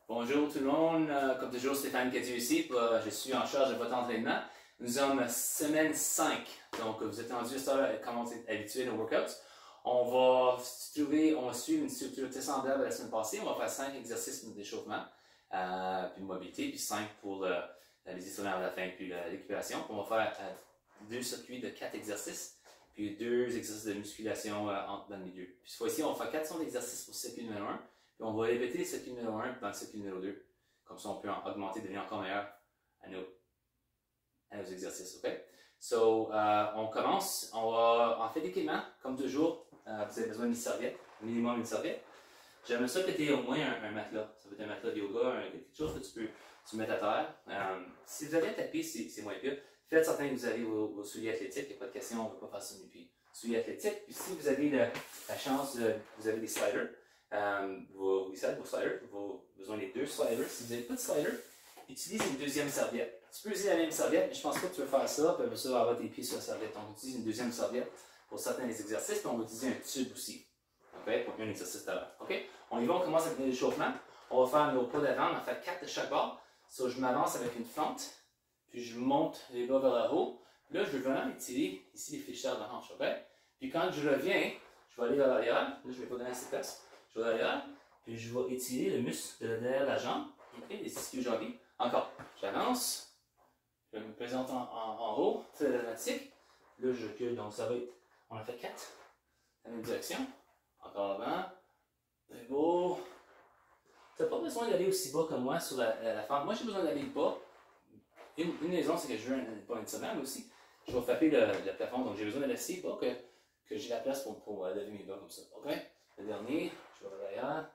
Bonjour tout le monde, comme toujours Stéphane Cadieux ici, je suis en charge de votre entraînement. Nous sommes semaine 5, donc vous êtes rendu à comment vous êtes habitué aux workouts. On va suivre une structure très semblable à la semaine passée. On va faire 5 exercices d'échauffement, puis de mobilité, puis 5 pour les étirements à la fin, puis la récupération. On va faire 2 circuits de 4 exercices, puis 2 exercices de musculation dans le milieu. Puis cette fois-ci, on va faire 4 d'exercices pour circuit numéro 1. Puis on va répéter le circuit numéro 1 dans le circuit numéro 2. Comme ça, on peut augmenter, devenir encore meilleur à nos exercices. OK? So, on commence. On fait l'équipement, comme toujours. Vous avez besoin d'une serviette, minimum une serviette. J'aimerais ça que tu aies au moins un matelas. Ça peut être un matelas de yoga, quelque chose que tu peux mettre à terre. Si vous avez un tapis, c'est moins pire. Faites certain que vous avez vos souliers athlétiques. Il n'y a pas de question, on ne veut pas faire ça nu pied. Souliers athlétiques. Puis si vous avez la chance, vous avez des sliders. Vos sliders, vous avez besoin des 2 sliders. Si vous n'avez pas de slider, utilisez une deuxième serviette. Tu peux utiliser la même serviette, mais je ne pense pas que tu veux faire ça. Puis après ça, avoir tes pieds sur la serviette. On utilise une deuxième serviette pour certains des exercices, puis on va utiliser un tube aussi. Okay? Pour un exercice tout à l'heure. Okay? On y va, on commence avec l'échauffement. On va faire nos pas d'avant, on va faire 4 de chaque bord. So, je m'avance avec une fente, puis je monte les bras vers le haut. Là, je vais vraiment étirer ici les fléchisseurs de la hanche. Okay? Puis quand je reviens, je vais aller vers l'arrière. Là, je ne vais pas donner assez de place. Je vais derrière, puis je vais étirer le muscle de derrière la jambe, okay, les ischio-jambiers. Encore, j'avance, je me présente en haut, c'est dramatique. Là, je recule, donc ça va être, on a fait 4, dans la même direction. Encore avant, c'est beau. Tu n'as pas besoin d'aller aussi bas que moi sur la fente. Moi, j'ai besoin d'aller bas. Une raison, c'est que je veux pas un tirement, mais aussi, je vais frapper le plafond, donc j'ai besoin d'aller assez bas que j'ai la place pour lever mes bras comme ça. OK? Le dernier, je vais derrière.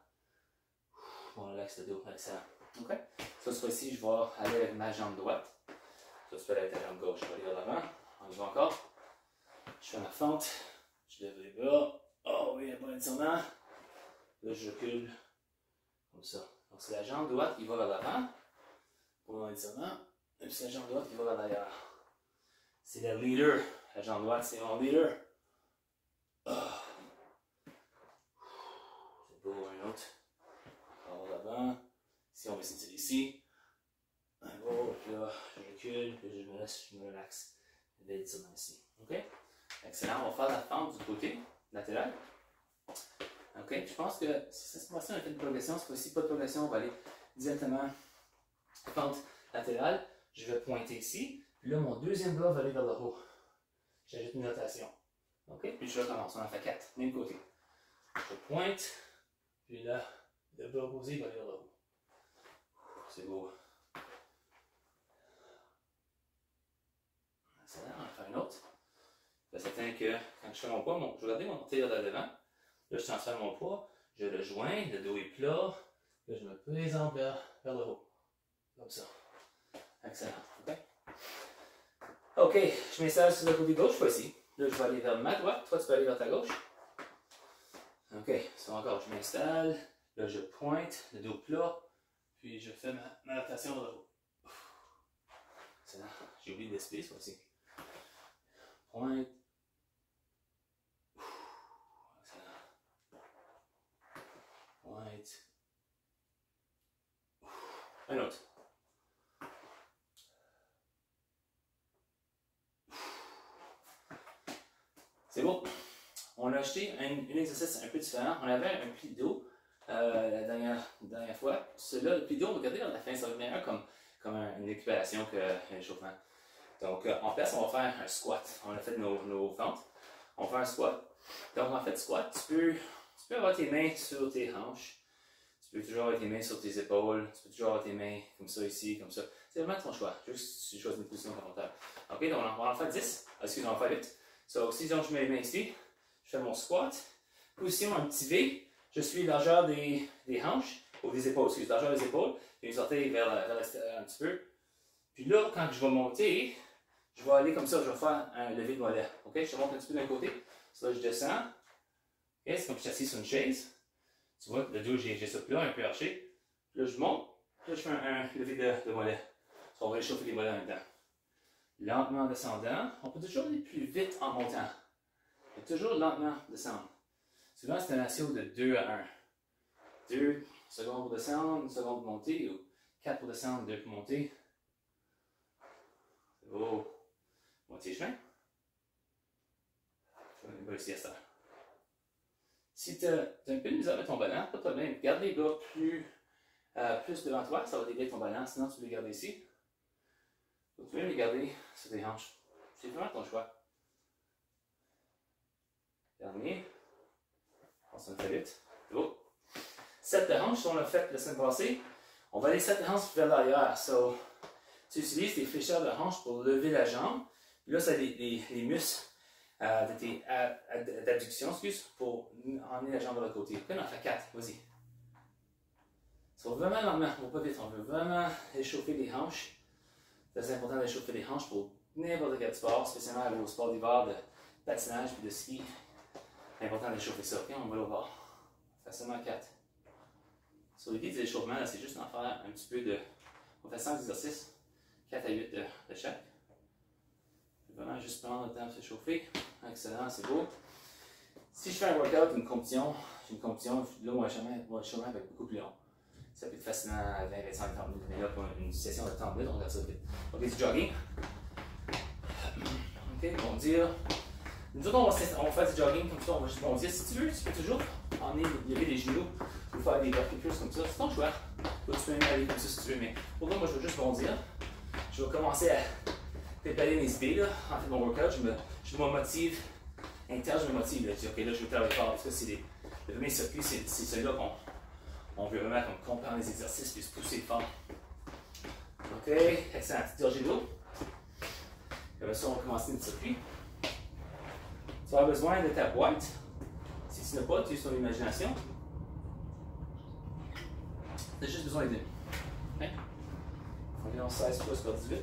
On relaxe le dos, excellent. OK? Ça, cette fois-ci, je vais aller avec ma jambe droite. Ça, tu peux aller avec ta jambe gauche. Je vais aller vers l'avant. On y va encore. Je fais ma fente. Je lève les bras. Oh oui, il y a pas d'étirement. Là, je recule. Comme ça. Donc, c'est la jambe droite qui va vers l'avant. Pour mon étirement. Et puis, c'est la jambe droite qui va vers l'arrière. C'est le leader. La jambe droite, c'est mon leader. Oh. Beau, un autre. Alors l'avant. Ici, on va s'étirer ici. Un beau, puis là, je recule, puis je me relaxe. Je vais étirement ici. OK? Excellent. On va faire la fente du côté latéral. OK? Je pense que si cette fois-ci, on a fait une progression. Cette fois-ci, pas de progression. On va aller directement fente latérale. Je vais pointer ici. Puis là, mon deuxième bras va aller vers le haut. J'ajoute une notation. OK? Puis je recommence. On en fait 4. Même côté. Je pointe. Puis là, le bras opposé va aller vers le haut. C'est beau. Excellent, on va faire une autre. C'est certain que quand je fais mon poids, je vais garder mon tir de devant. Là, je transfère mon poids, je le joins, le dos est plat. Là, je me présente vers le haut. Comme ça. Excellent. OK? OK, je m'installe sur le côté gauche, voici. Là, je vais aller vers ma droite. Toi, tu peux aller vers ta gauche. OK, c'est encore, je m'installe. Là, je pointe, le dos plat. Puis, je fais ma rotation vers le haut. Excellent. J'ai oublié de l'esprit, cette fois-ci. Pointe. Excellent. Pointe. Un autre. C'est beau. On a acheté un exercice un peu différent. On avait un pli de dos la dernière fois. Celui-là, le pli de dos, regardez, à la fin, ça va être meilleur comme une récupération qu'un échauffement. Donc, en place, on va faire un squat. On a fait nos fentes. On va faire un squat. Donc, en fait, squat, tu peux avoir tes mains sur tes hanches. Tu peux toujours avoir tes mains sur tes épaules. Tu peux toujours avoir tes mains comme ça, ici, comme ça. C'est vraiment ton choix. Juste, tu choisis une position confortable. OK, donc on va en faire 10. Excusez-moi, on va faire 8. So, si je mets les mains ici, je fais mon squat. Position un petit V. Je suis largeur des hanches, ou des épaules, excusez, largeur des épaules. Je vais sortir vers l'extérieur un petit peu. Puis là, quand je vais monter, je vais aller comme ça, je vais faire un lever de mollet. OK, je te montre un petit peu d'un côté. So, là, je descends. OK, c'est comme si je suis assis sur une chaise. Tu vois, le dos, j'ai ça plat, un peu arché. Puis là, je monte. Puis là, je fais un lever de mollet. So, on va réchauffer les mollets en même temps. Lentement descendant. On peut toujours aller plus vite en montant. Mais toujours lentement descendre. Souvent, c'est un ratio de 2 à 1. 2 seconde pour descendre, 1 seconde pour monter, ou 4 pour descendre, 2 pour monter. C'est beau. Moitié chemin. On va essayer ça. Si tu as un peu de misère avec ton ballon, pas de problème. Garde les bras plus devant toi, ça va t'aider ton ballon, sinon tu peux les garder ici. Tu peux les garder sur tes hanches. C'est vraiment ton choix. Dernier. On s'en fait vite. C'est beau. 7 de hanches, on l'a fait la semaine passée. On va aller 7 de hanches vers l'arrière. So, tu utilises tes flécheurs de hanches pour lever la jambe. Puis là, c'est les muscles de tes abductions, pour emmener la jambe vers le côté. Puis on en fait 4. Vas-y. Ça va vraiment lentement. On va pas vite. On veut vraiment échauffer les hanches. C'est important d'échauffer les hanches pour n'importe quel sport, spécialement au sport d'hiver, de patinage puis de ski. C'est important d'échauffer ça. Okay? On va le voir. Facilement 4. Sur l'idée des échauffements, c'est juste d'en faire un petit peu de. On fait 5 exercices, 4 à 8 de chaque. Vraiment juste prendre le temps de s'échauffer. Excellent, c'est beau. Si je fais un workout, une compétition, là, mon échauffement va être beaucoup plus long. Ça peut être fascinant à 20, 25, 30 minutes, mais là, pour une session de 30 minutes, on regarde ça vite. Ok, du jogging. Ok, on va dire. Nous autres, on va faire du jogging comme ça. On va dire, si tu veux, tu peux toujours emmener, lever les genoux ou faire des verticals comme ça. C'est ton choix. Toi, tu peux même aller comme ça si tu veux, mais pour moi, je veux juste bondir. Je vais commencer à préparer mes idées. Là. En fait, mon workout, je me motive. Interne, je me motive. Là. Je dis, ok, là, je vais travailler fort. Parce que le premier circuit, c'est celui-là qu'on veut vraiment comprendre les exercices et se pousser fort. Ok, excellent. Petite gorgée d'eau. Après ça, on va commencer le circuit. Tu vas avoir besoin de ta boîte. Si tu n'as pas, tu utilises ton imagination. Tu as juste besoin d'une. Okay. Environ 16 pouces par 18.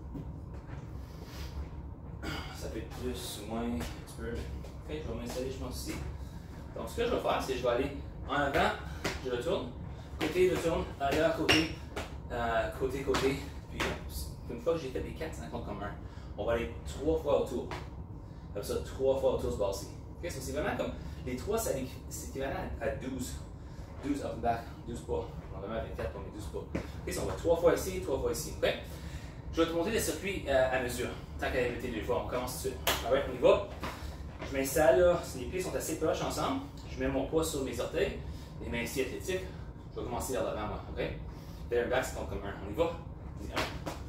Ça peut être plus ou moins un petit peu. Ok, je vais m'installer, je pense ici. Donc, ce que je vais faire, c'est que je vais aller en avant, je retourne, côté, retourne, arrière, côté, côté. Puis, une fois que j'ai fait les 4, ça compte comme un. On va aller 3 fois autour. Comme ça, 3 fois autour ce bas-ci. Okay, so c'est vraiment comme. Les 3, c'est équivalent à 12. 12 up and back, 12 pas. On va vraiment 24 pour mes 12 pas. Okay, so on va 3 fois ici, 3 fois ici. Okay? Je vais te montrer le circuit à mesure. Tant qu'à répéter 2 fois, on commence tout de suite. Alright, on y va. Je m'installe là, les pieds sont assez proches ensemble. Je mets mon poids sur mes orteils, les mains ici athlétiques. Je vais commencer vers l'avant, moi. OK? There and back, c'est comme un. On y va. Vas-y,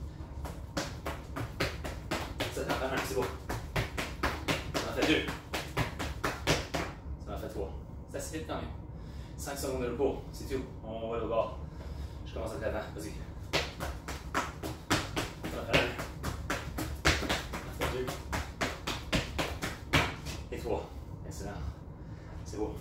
1. Ça t'en fait 1, c'est beau. Ça en fait 2. Ça en fait 3. C'est assez vite quand même. 5 secondes de repos, c'est tout. On va le voir. Je commence avec l'avant. Vas-y. Ça en fait 1. Ça en fait 2. Et 3. Excellent. C'est beau.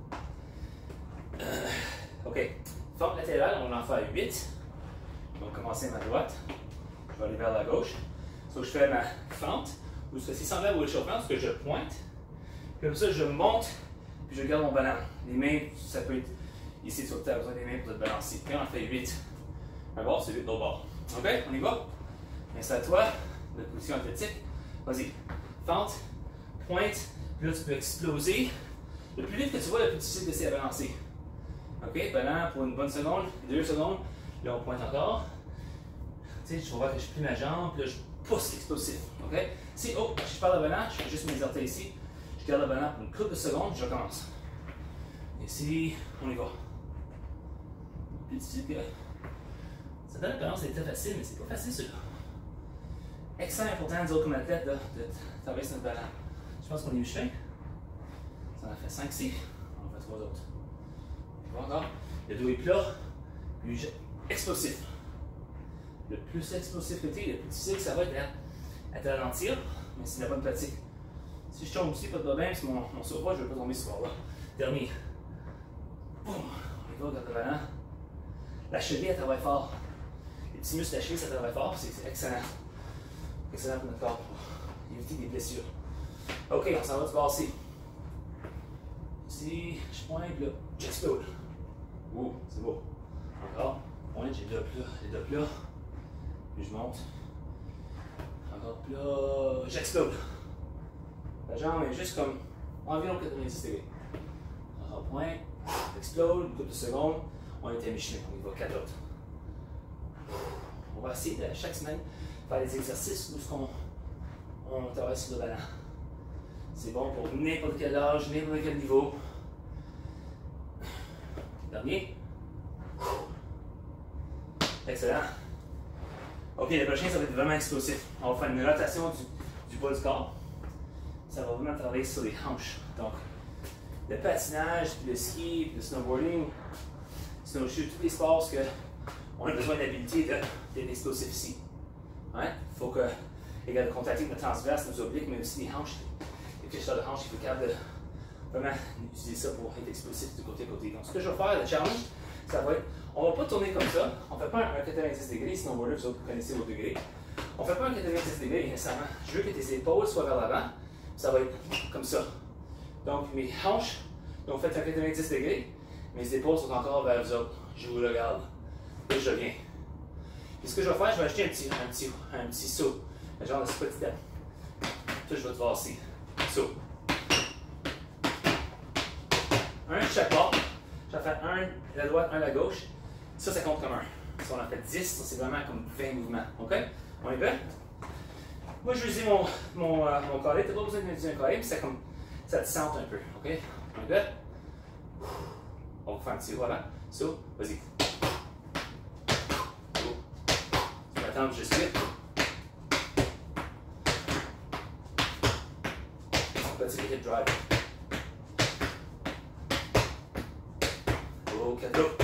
OK. Fente latérale, on en fait 8. On va commencer à ma droite. Je vais aller vers la gauche. Donc, je fais ma fente, ou c'est semblable au échauffement, parce que je pointe. Puis comme ça, je monte, puis je garde mon ballon. Les mains, ça peut être ici, tu as besoin des mains pour te balancer. Puis on en fait 8. Un bord, c'est 8 l'autre bord. OK? On y va? Installe-toi. De position athlétique. Vas-y. Fente, pointe, puis là, tu peux exploser. Le plus vite que tu vas, le plus difficile que c'est à balancer. OK? Ballon pour une bonne seconde, 2 secondes. Là, on pointe encore. Tu sais, je vais voir que je plie ma jambe, puis là, je pousse l'explosif. OK? Si, oh, je pars le ballon, je fais juste mes orteils ici. Je garde le ballon pour une couple de secondes, je recommence. Ici, on y va. Plus difficile que. Ça donne l'apparence d'être très facile, mais c'est pas facile, celui-là. Excellent important, nous autres, comme athlètes, de travailler sur notre ballon. Je pense qu'on est Michelin. Ça en a fait 5 ici. On en fait 3 autres. On va encore. Le dos est plat, puis explosif. Le plus explosif que tu es, le plus difficile que ça va être à te ralentir, mais c'est la bonne pratique. Si je tombe aussi, pas de problème, c'est mon surpoids, je ne veux pas tomber ce soir-là. Dernier. Boum. On y va, regarde le ballon. La cheville, elle travaille fort. Les petits muscles de la cheville, ça travaille fort, c'est excellent. Excellent pour notre corps, pour éviter des blessures. OK, on s'en va du bord ici. Ici, je pointe, là, j'explose. Ouh, c'est beau. Encore, pointe, j'ai deux plats. Puis je monte. Encore plat, j'explose. La jambe est juste comme environ 90 degrés. Encore pointe, explose, une couple de secondes. On est à mi-chemin, on y va, 4 autres. On va essayer de, chaque semaine faire des exercices où on travaille sur le ballon. C'est bon pour n'importe quel âge, n'importe quel niveau. Dernier. Excellent. Ok, le prochain, ça va être vraiment explosif. On va faire une rotation du bas du corps. Ça va vraiment travailler sur les hanches. Donc, le patinage, puis le ski, puis le snowboarding, snowshoe, tous les sports qu'on a besoin d'habilité d'être explosif ici. Hein? Il faut que, égal, contacter notre transverse, nos obliques, mais aussi les hanches. Les fléchisseurs de hanches, il faut capable de vraiment utiliser ça pour être explosif de côté à côté. Donc, ce que je vais faire, le challenge, ça va être, on ne va pas tourner comme ça. On ne fait pas un 90 degrés, sinon vous connaissez vos degrés. On ne fait pas un 90 degrés nécessairement. Je veux que tes épaules soient vers l'avant. Ça va être comme ça. Donc, mes hanches, donc faites un 90 degrés. Mes épaules sont encore vers vous autres. Je vous regarde. Et je viens. Et ce que je vais faire, je vais acheter un petit saut. Un genre de ce petit dent. Tout, je vais te voir ici. Saut. Un de chaque bord. Je vais faire un à la droite, un à la gauche. Ça compte comme un. Si on en fait 10, ça c'est vraiment comme 20 mouvements. OK? On est prêt? Moi, je vais utiliser mon collet. Tu n'as pas besoin d'utiliser un collet, mais ça te sente un peu. OK? On est prêt? On va faire un petit voilà. So, vas-y. Go. Tu vas attendre juste vite. Petit hip drive. Go, 4 autres.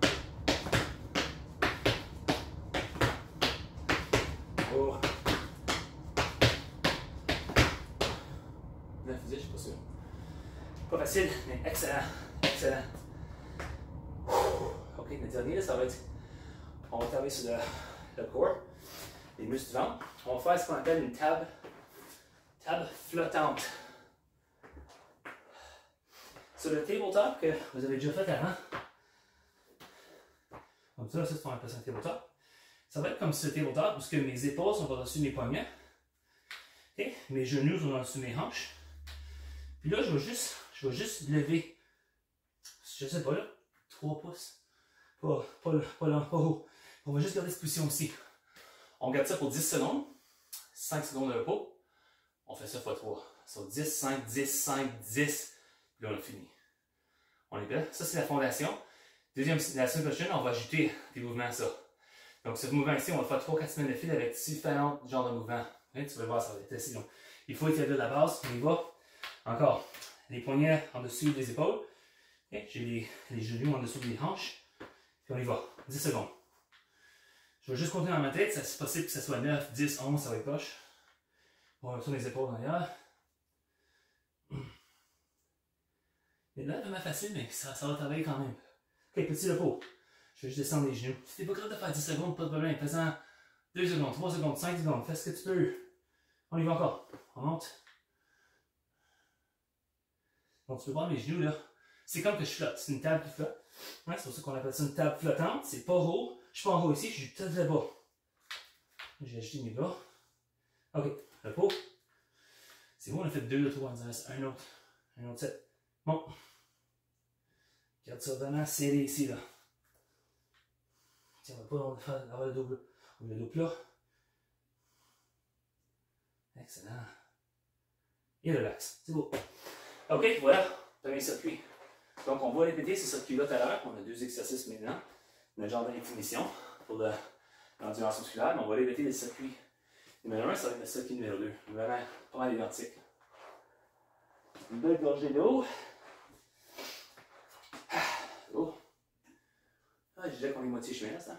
Go. 9, 10, je suis pas sûr. Pas facile, mais excellent. Excellent. Ok, le dernier, ça va être. On va travailler sur le corps, les muscles du ventre. On va faire ce qu'on appelle une table flottante. Sur le tabletop que vous avez déjà fait avant, comme ça, c'est ce qu'on appelle un tabletop. Ça va être comme ce tabletop où mes épaules sont par-dessus mes poignets. Okay? Mes genoux sont par-dessus mes hanches. Puis là, je vais juste lever, je sais pas là, 3 pouces. Pas haut. On va juste garder cette position ici. On garde ça pour 10 secondes. 5 secondes de repos. On fait ça x 3. Sur 10, 5, 10, 5, 10. Puis là, on a fini. On est prêt? Ça, c'est la fondation. La semaine prochaine, on va ajouter des mouvements à ça. Donc, ce mouvement ici, on va faire 3-4 semaines de fil avec différents genres de mouvements. Hein, tu vas voir, ça va être assez long. Il faut établir la base. On y va. Encore. Les poignets en dessous des épaules. Okay. J'ai les genoux en dessous des hanches. Puis on y va. 10 secondes. Je vais juste compter dans ma tête. C'est possible que ce soit 9, 10, 11, ça va être poche. On va tourner les épaules en arrière. Et là, vraiment facile, mais ça va travailler quand même. Ok, petit repos. Je vais juste descendre les genoux. Si t'es pas capable de faire 10 secondes, pas de problème. Fais-en 2 secondes, 3 secondes, 5 secondes. Fais ce que tu peux. On y va encore. On monte. Donc, tu peux voir mes genoux là. C'est comme que je flotte. C'est une table qui flotte. Ouais, c'est pour ça qu'on appelle ça une table flottante. C'est pas haut. Je suis pas en haut ici, je suis tout très bas. J'ai ajouté mes bras. Ok, repos. C'est bon, on a fait 2, 3, on reste un autre. Un autre set. Bon. Garde ça vraiment serré ici, là. Tiens, on va pas avoir le dos plat. Excellent. Et relax. C'est beau. Ok, voilà. Premier circuit. Donc, on va répéter ce circuit-là tout à l'heure. On a 2 exercices maintenant. Notre genre d'infinition pour l'endurance musculaire. Mais on va répéter le circuit numéro 1. Ça va être le circuit numéro 2. Vraiment pas mal identique. Une belle gorgée d'eau. Oh. Ah, j'ai déjà qu'on est moitié chemin là, ça.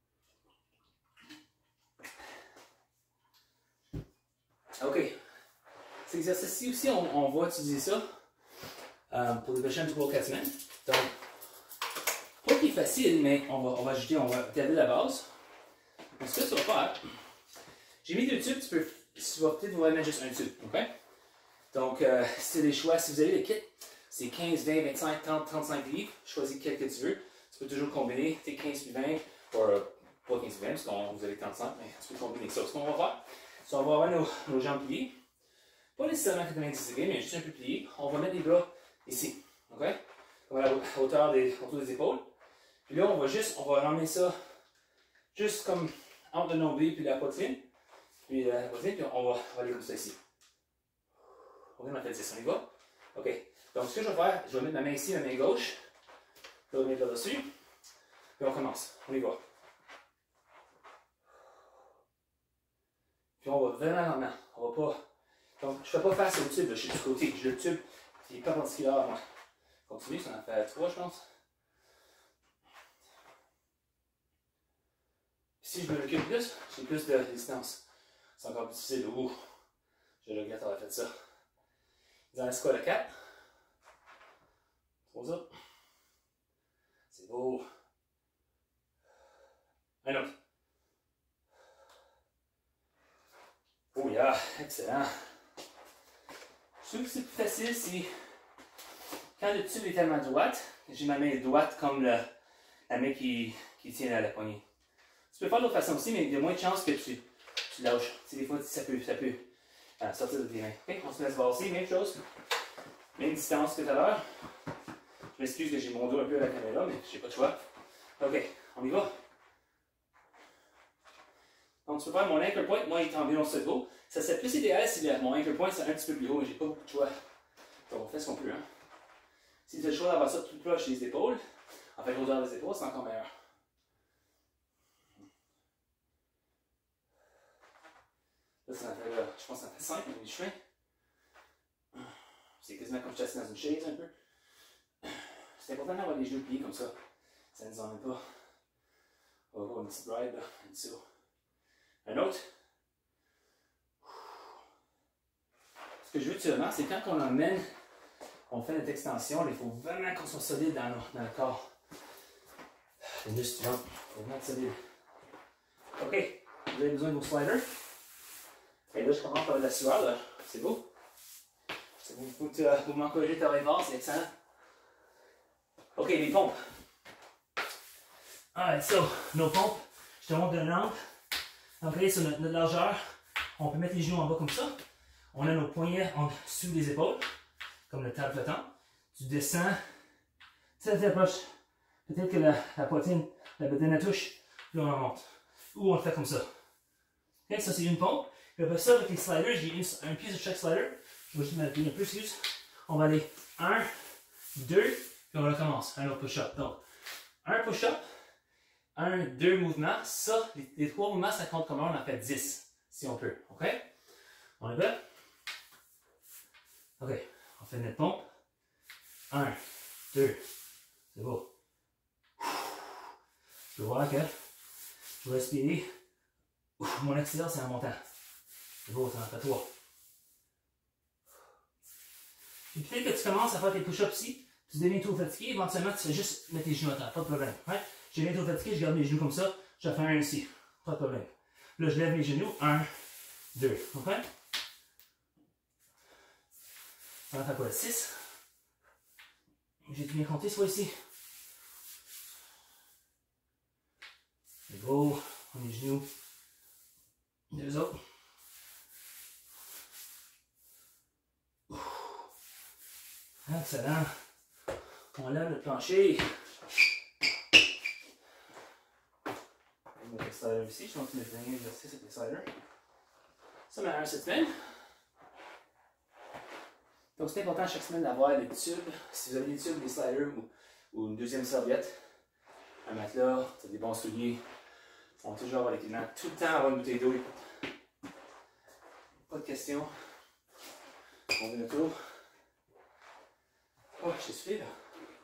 Ok. Cet exercice-ci aussi, on va utiliser ça pour les prochaines 3 ou 4 semaines. Donc, pas qu'il est facile, mais on va garder la base. Donc, ce que tu vas faire, j'ai mis 2 tubes, tu vas peut-être vous mettre juste un tube. Ok? Donc, c'est des choix. Si vous avez le kit, c'est 15, 20, 25, 30, 35 livres. Choisis quel que tu veux. Tu peux toujours combiner tes 15 puis 20, ou pas 15 puis 20, parce que vous avez 35, mais tu peux combiner ça. Ce qu'on va faire, c'est qu'on va avoir nos jambes pliées. Pas nécessairement 90 degrés, mais juste un peu pliées. On va mettre les bras ici. OK? Comme à la hauteur autour des épaules. Puis là, on va ramener ça juste comme entre le nombril puis la poitrine. Puis on va aller comme ça ici. Ok, on a fait 10, on y va. Ok, donc ce que je vais faire, je vais mettre ma main ici, ma main gauche. Je vais mettre là-dessus. Puis on commence, on y va. Puis on va vraiment lentement. On va pas. Donc je ne fais pas face au tube, là, je suis du côté. Je le tube, il n'est pas particulier à moi. Continue, ça en fait 3, je pense. Si je me recule plus, j'ai plus de distance. C'est encore plus difficile. Ouh, je regrette d'avoir fait ça. Il en reste quoi, le 4? 3 autres. C'est beau. Un autre. Oh yeah, excellent. Je trouve que c'est plus facile si, quand le tube est tellement droite, j'ai ma main droite comme la main qui tient à la poignée. Tu peux faire de l'autre façon aussi, mais il y a moins de chances que tu lâches. Tu sais, des fois, ça peut sortir de tes mains. Okay, on se laisse passer, même chose. Même distance que tout à l'heure. Je m'excuse que j'ai mon dos un peu à la caméra, mais j'ai pas de choix. Ok, on y va. Donc, tu peux faire mon anchor point, moi il est environ ce haut. Ça serait plus idéal si mon anchor point c'est un petit peu plus haut, mais j'ai pas beaucoup de choix. Donc, on fait ce qu'on peut. Hein. Si tu as le choix d'avoir ça tout proche des épaules, en fait, l'odeur des épaules, c'est encore meilleur. Là, ça fait, je pense que ça fait 5 minutes de chemin. C'est quasiment comme je suis assis dans une chaise un peu. C'est important d'avoir les genoux pliés comme ça. Ça ne nous emmène pas. On va avoir une petite ride là, en dessous. Un autre. Ce que je veux que tu remarques, c'est quand on emmène, on fait notre extension, il faut vraiment qu'on soit solide dans le corps. Les muscles suivants, il faut vraiment être solide. Ok, vous avez besoin de vos sliders. Et là, je commence par de la sueur, là. C'est beau. Vous m'encouragez de travailler fort, c'est excellent. Ok, les pompes. Alright, so, nos pompes, je te montre une lampe. Donc, là, sur notre largeur, on peut mettre les genoux en bas comme ça. On a nos poignets en dessous des épaules, comme le table flottant. Tu descends, très proche. Peut-être que la poitrine, la bedaine la touche, puis on remonte. Ou on le fait comme ça. Ok, ça c'est une pompe. Puis après ça, avec les sliders, j'ai un pied sur chaque slider. Je vais juste mettre un peu plus. On va aller 1, 2, puis on recommence. Un autre push-up. Donc, un push-up, 1, 2 mouvements. Ça, les 3 mouvements, ça compte comme un, on en fait 10, si on peut. Ok? On est prêt? Ok, on fait notre pompe. 1, 2, c'est beau. Je vais voir que je vais respirer. Mon accélère, c'est en montant. C'est beau, ça en fait 3. Puis peut-être que tu commences à faire tes push-ups ici, tu deviens trop fatigué, éventuellement tu fais juste mettre tes genoux à terre, pas de problème. Ouais? Je deviens trop fatigué, je garde mes genoux comme ça, je fais un ici, pas de problème. Là, je lève mes genoux, 1, 2, ok? On va faire quoi, 6? J'ai bien compté, soit ici. C'est beau, on est genoux. 2 autres. Excellent. On lève le plancher. On va mettre le slider ici. Je vais mettre le dernier exercice avec le slider. Ça m'a un cette semaine. Donc c'est important chaque semaine d'avoir des tubes. Si vous avez des tubes, des sliders ou une deuxième serviette, un matelas, des bons souliers, on va toujours avoir l'équipement. Tout le temps avoir une bouteille d'eau. Pas de questions. On fait le tour. Oh, je suis là.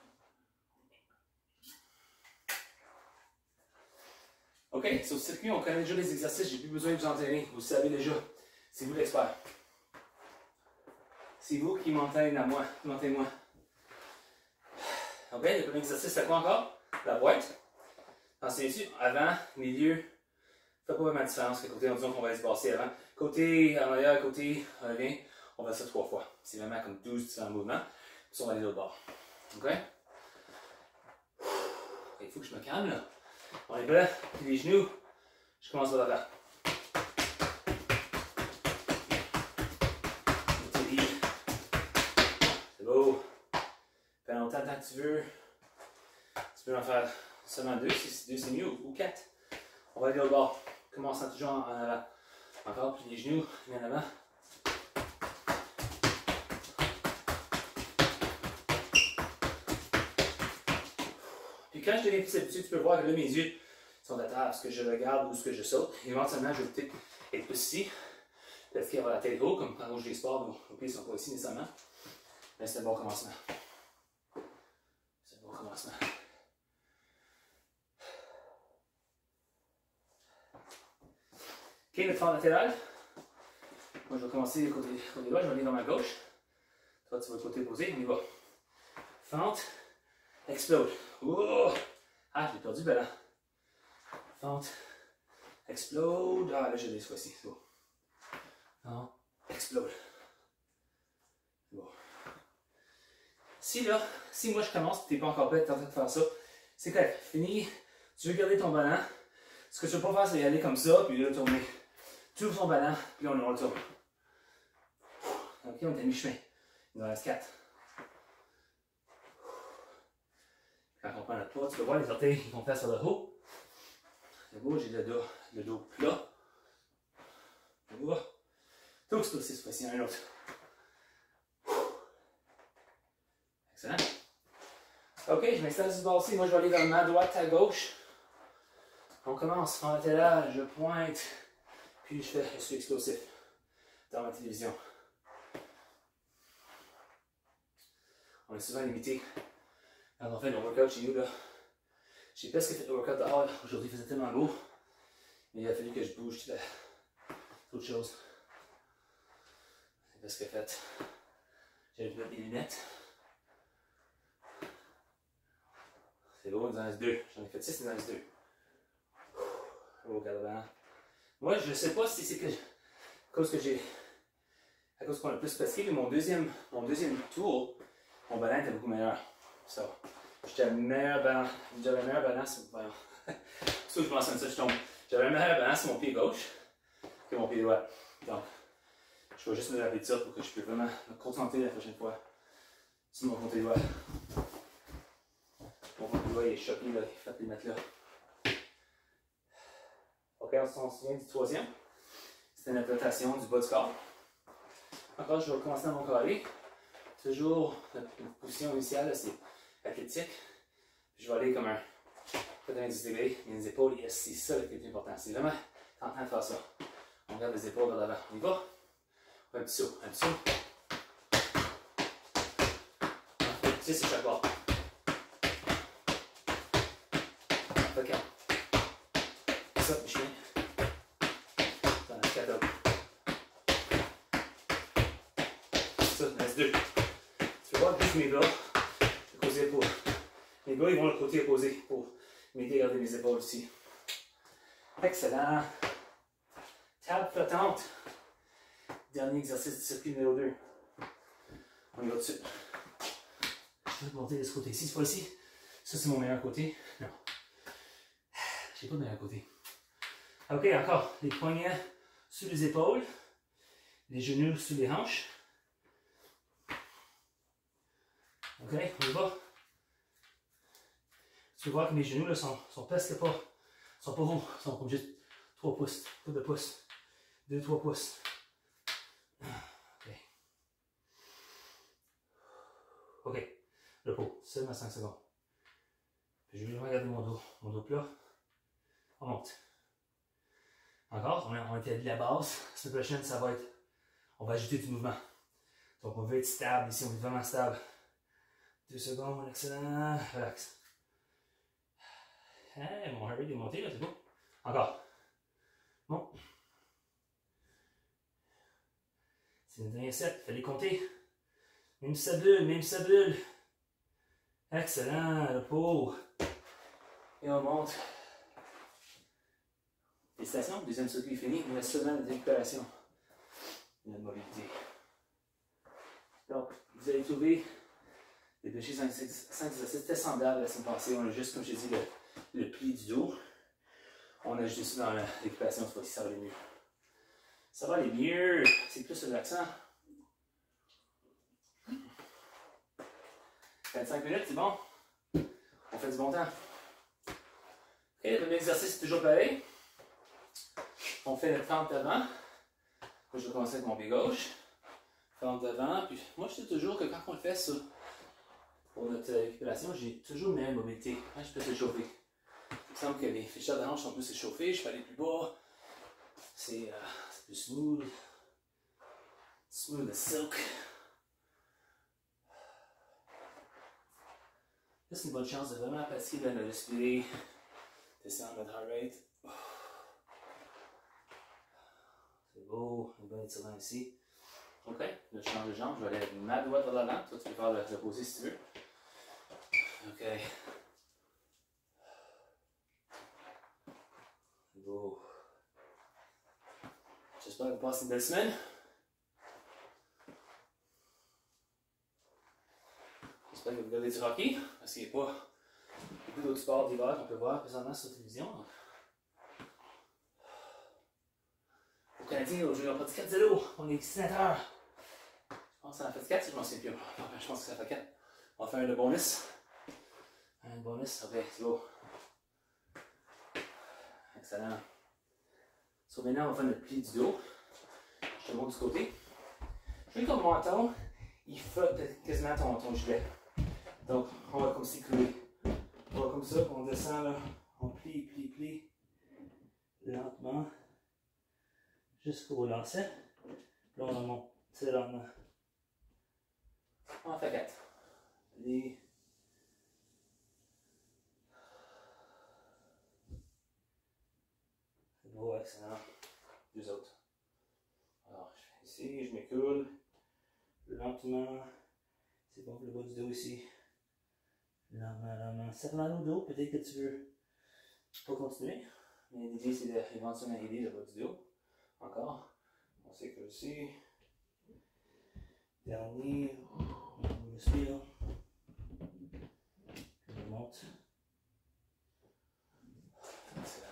Ok, sur le circuit, on connaît déjà les exercices, j'ai plus besoin de vous entraîner, vous le savez déjà. C'est vous l'expert. C'est vous qui m'entraînez à moi, moi. Ok, le premier exercice, c'est quoi encore? La boîte. Enseignez-tu avant, milieu. Fait pas vraiment de différence que côté, disons qu'on va se passer avant. Côté en arrière, côté revient, on va faire ça 3 fois. C'est vraiment comme 12 différents mouvements. Puis on va aller de l'autre bord. Ok? Il faut que je me calme là. On est prêt? Puis les genoux, je commence par là. C'est beau. Fais longtemps tant que tu veux. Tu peux en faire seulement 2, si 2 c'est mieux, ou 4. On va aller au bord. Commençant toujours en avant. Encore, puis les genoux, bien en avant. Puis quand je deviens plus habitué, tu peux voir que là, mes yeux sont à terre, ce que je regarde ou ce que je saute. Éventuellement, je vais peut-être être plus ici. Peut-être qu'il y aura la tête haut, comme quand je les sports, au pire, ils ne sont pas ici nécessairement. Mais c'est un bon commencement. C'est un bon commencement. Ok, notre fente latérale. Moi, je vais commencer côté droit, je vais aller dans ma gauche. Toi, tu vas le côté opposé, on y va. Fente, explode. Oh! Ah, je l'ai perdu, ben là. Fente, explode. Ah, là, je l'ai ce fois-ci. C'est bon. Fente, explode. C'est bon. Si moi je commence et tu n'es pas encore prêt, tu es en train de faire ça, c'est correct. Fini. Tu veux garder ton ballon. Ce que tu ne veux pas faire, c'est y aller comme ça, puis là, tourner. Tu ouvres ton ballon, puis on le retourne. Ok, on est à mi-chemin. Il nous reste 4. Quand on prend notre poids, tu peux voir les orteils qui vont faire sur le haut. C'est beau, j'ai le dos plat. C'est beau. Tous aussi, cette fois-ci, un autre. Excellent. Ok, je m'installe sur bord-ci. Moi, je vais aller dans ma droite à gauche. On commence en latéral, je pointe, puis je suis explosif dans ma télévision. On est souvent limité quand on fait le workout chez nous. J'ai presque fait le workout dehors. Aujourd'hui, il faisait tellement beau. Mais il a fallu que je bouge toute chose. C'est presque fait. J'ai dû mettre des lunettes. C'est beau, il nous en reste 2. J'en ai fait 6, il nous en reste 2. Oh, regarde. Moi, je ne sais pas si c'est que à cause qu'on a plus pratiqué, mais mon deuxième tour, mon ballon était beaucoup meilleur. Ça. J'avais un meilleur balance. Voyons. Sauf que je mentionne ça, je tombe. J'avais un meilleur balance sur mon pied gauche que mon pied droit. Donc, je vais juste me rappeler de ça pour que je puisse vraiment me concentrer la prochaine fois sur mon côté droit. Mon côté droit, il est choqué, là. Il fait les mettre là. Ok, on se souvient du troisième. C'était une rotation du bas du corps. Encore, je vais commencer dans mon carré. Toujours, la position initiale, c'est athlétique. Puis je vais aller comme un 90 degrés, mes épaules, yes, c'est ça qui est important. C'est vraiment en train de faire ça. On regarde les épaules vers l'avant. On y va. Un petit saut, un petit saut. Un petit 6 sur chaque bord. Ok. Ça, je viens. Ça en reste 4 autres. Ça, il en reste 2. Tu vois, juste mes bras, je vais épaules. Mes bras, ils vont le côté opposé pour m'aider à garder mes épaules ici. Excellent. Table flottante. Dernier exercice du circuit numéro 2. On y va dessus. Je vais te monter de ce côté-ci. Cette fois-ci, ça c'est mon meilleur côté. Non. J'ai pas de meilleur côté. Ok, encore. Les poignets sur les épaules. Les genoux sur les hanches. Ok, on y va. Tu peux voir que mes genoux là, sont presque pas, sont pas hauts, sont comme juste 3 pouces, pas de pouces, 2-3 pouces. Ok. Ok, repos, seulement 5 secondes. Je vais regarder mon dos plat. On monte. Encore, on était de la base. La semaine prochaine, ça va être, on va ajouter du mouvement. Donc on veut être stable ici, on est vraiment stable. 2 secondes, excellent, relax. Hey, mon heart rate est monté là, c'est beau. Encore. Bon. C'est le dernier set, fallait compter. Même sa bulle. Excellent, repos. Et on monte. Félicitations, deuxième circuit fini, il reste seulement de récupération. Et de mobilité. Donc, vous allez trouver des péchés 5 exercices très semblables à la semaine passée. On a juste, comme je dis, le pli du dos. On a ajouté ça dans la récupération, cette fois-ci, ça va aller mieux. Ça va aller mieux, c'est plus relaxant. 25 minutes, c'est bon. On fait du bon temps. le premier exercice est toujours pareil. On fait le fente d'avant. Je vais commencer avec mon pied gauche. Fente d'avant. Puis moi, je dis toujours que quand on le fait ça, pour notre récupération, j'ai toujours une meilleure mobilité. Hein, je peux s'échauffer. Il me semble que les flécheurs de hanche sont plus échauffés. Je peux aller plus bas. C'est plus smooth. Smooth as silk. Là, c'est une bonne chance de vraiment pratiquer de respirer, descendre notre heart rate. C'est beau, une bonne étirement ici. Ok, là, je change de jambe, je vais aller avec ma droite vers l'avant. Toi, tu peux faire le poser si tu veux. Ok. C'est beau. J'espère que vous passez une belle semaine. J'espère que vous regardez du hockey, parce qu'il n'y a pas beaucoup d'autres sports d'hiver qu'on peut voir présentement sur la télévision. Au Canadien, aujourd'hui, on n'a pas dit 4-0, on est destinataire. Je pense que ça en a fait 4, si je m'en souviens plus. Je pense que ça en fait 4. On va faire le bonus. Un bonus, ok, c'est beau. Excellent. So maintenant, on va faire notre pli du dos. Je te montre du côté. Je veux que ton menton, il flotte quasiment ton gilet. Donc, on va comme si couler. On va comme ça, puis on descend là. On plie. Lentement. Jusqu'au lancer. Là, on monte très lentement. On en fait 4. Plie. C'est beau, excellent. Deux autres. Alors, je fais ici, je m'écoule. Lentement. C'est bon pour le bas du dos ici. Lentement. Ça fait mal au dos, peut-être que tu veux pas continuer. Mais l'idée, c'est d'éventuellement aider le bas du dos. Encore. On s'écoule ici. Dernier. On respire. On monte. Excellent.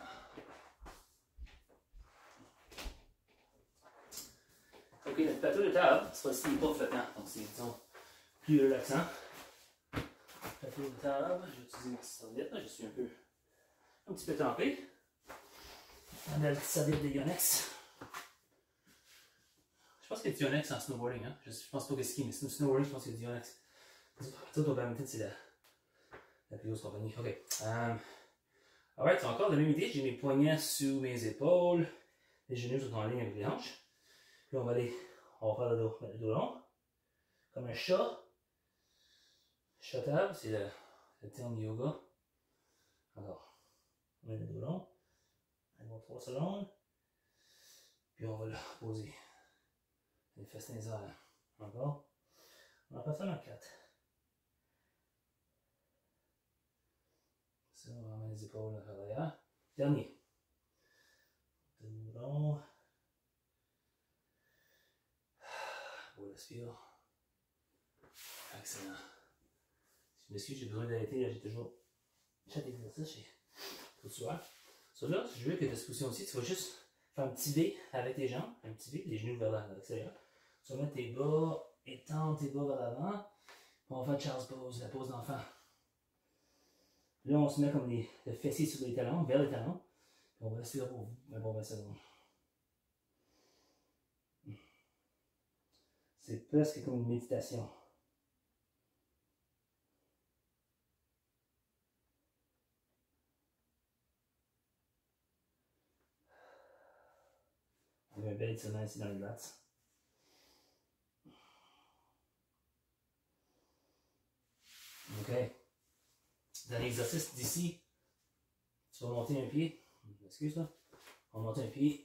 Ok, notre plateau de table, cette fois-ci, il n'est pas flottant. Donc, c'est, disons, plus relaxant. Plateau de table, je vais utiliser ma petite serviette. Là, je suis un petit peu tempé. On a la petite serviette de Yonex. Je pense qu'il y a du Yonex en snowboarding. Hein? Je pense pas que ski, mais snowboarding, je pense qu'il y a du Yonex. Tout au badminton, c'est la plus grosse compagnie. Ok. Alright, c'est encore la même idée. J'ai mes poignets sous mes épaules. Les genoux sont en ligne avec les hanches. Puis on va faire le dos long. Comme un chat. Chat table, c'est le terme yoga. Alors, on met le dos long. On va 3 secondes. Puis on va le poser. Les fesses dans les airs. Encore. On va faire ça dans 4. Ça, on va mettre les épaules vers l'arrière. Dernier. Dos long. On respire. Excellent. Je m'excuse, j'ai besoin d'arrêter. J'ai toujours chaque exercice, j'ai trop de sueur. So là, je veux que cette position aussi, tu vas juste faire un petit V avec tes jambes, un petit V, les genoux vers l'extérieur. Tu vas mettre tes bas, étendre tes bas vers l'avant. On va faire Charles Pose, la pose d'enfant. Là, on se met comme le fessier sur les talons, vers les talons. On va rester là pour un bon 20 secondes. C'est presque comme une méditation. On a un bel étirement ici dans les lats. Ok. Dans l'exercice d'ici, tu vas monter un pied. Excuse là. On va monter un pied.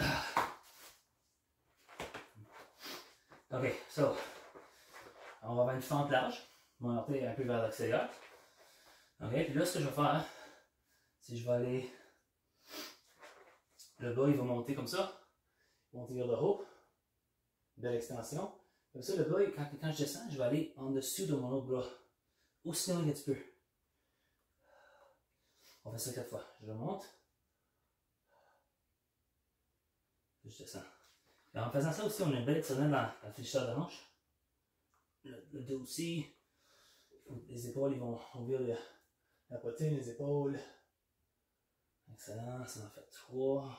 Ok, so. On va avoir une fente large. On va monter un peu vers l'extérieur. Ok, puis là, ce que je vais faire, c'est que je vais aller. Le bas, il va monter comme ça. Monter vers le haut. Belle extension. Comme ça, le bas, quand je descends, je vais aller en dessous de mon autre bras. Aussi loin que tu peux. On fait ça 4 fois. Je remonte. Je descends. Et en faisant ça aussi, on a une belle étirement dans la fléchisseur de hanche. Le dos aussi. Les épaules, ils vont ouvrir la poitrine, les épaules. Excellent, ça en fait 3.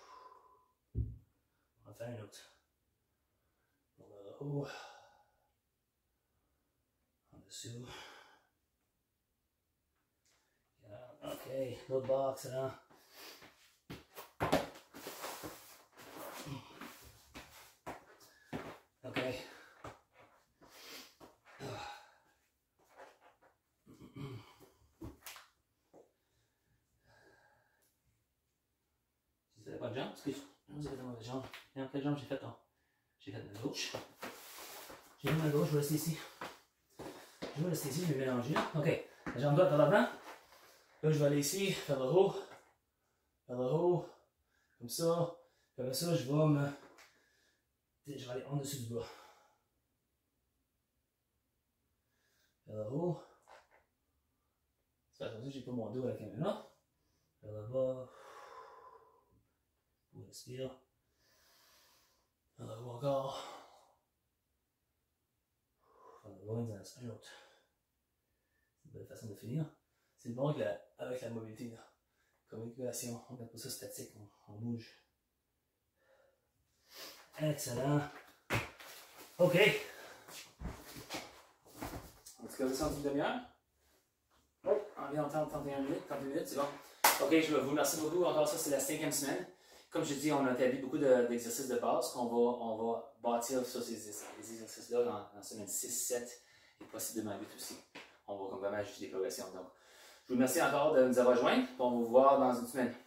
On va faire un autre. Pour le haut. En dessous. Ok, l'autre bord, excellent. Ok. Tu n'avais pas de jambe? Excuse. Non, j'ai fait de mauvaise jambe. Et quelle jambe j'ai fait? J'ai fait de gauche. J'ai mis ma gauche, je vais rester ici. Je vais rester ici, je vais mélanger. Ok. La jambe droite vers l'avant. Là, je vais aller ici, vers le haut. Vers le haut. Comme ça. Puis après ça, je vais aller en dessous du bras. Vers le haut. C'est attention, j'ai pas mon dos à la caméra. Vers le bas. On respire. Vers le haut encore. Vers le bas, il en reste un autre. C'est une belle façon de finir. C'est bon avec la mobilité. Là. Communication, on ne regarde pas ça statique, on bouge. Excellent. OK. On va ça en une demi-heure. Environ 31 minutes, 30 minutes, c'est bon. OK, je vous remercie beaucoup. Encore ça, c'est la 5e semaine. Comme je dis, on a établi beaucoup d'exercices de base on va bâtir sur ces exercices-là dans semaine 6, 7 et possiblement 8 aussi. On va vraiment ajuster des progressions. Donc, je vous remercie encore de nous avoir rejoints. On va vous voir dans une semaine.